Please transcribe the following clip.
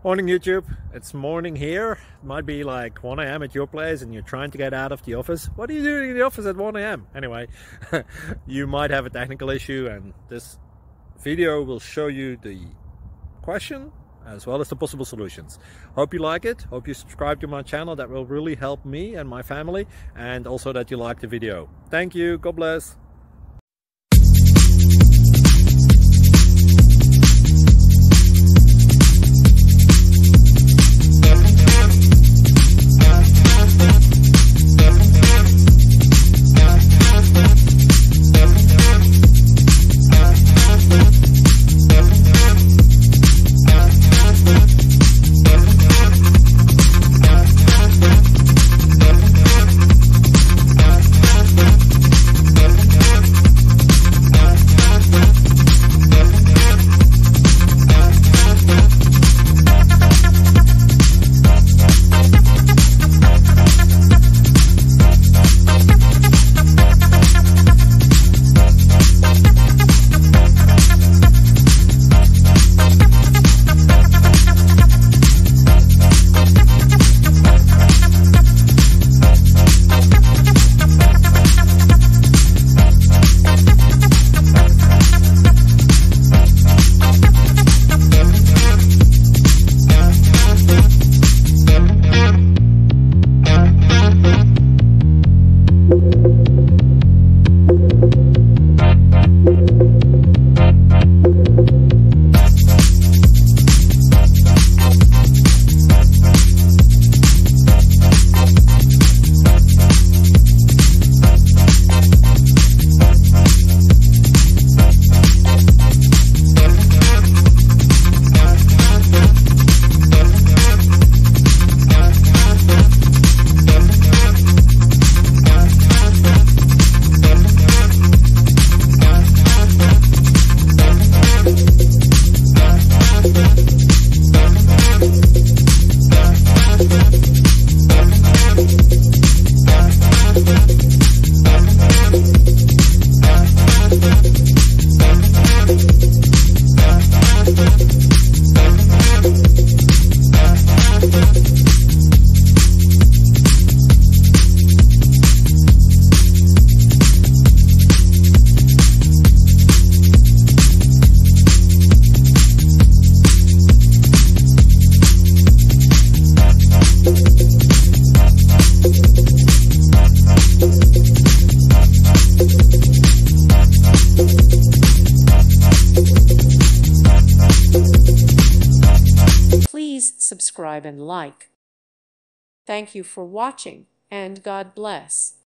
Morning YouTube, it's morning here. It might be like 1 a.m. at your place and you're trying to get out of the office. What are you doing in the office at 1 a.m? Anyway, you might have a technical issue and this video will show you the question as well as the possible solutions. Hope you like it, hope you subscribe to my channel. That will really help me and my family, and also that you like the video. Thank you, God bless. Please subscribe and like. Thank you for watching, and God bless.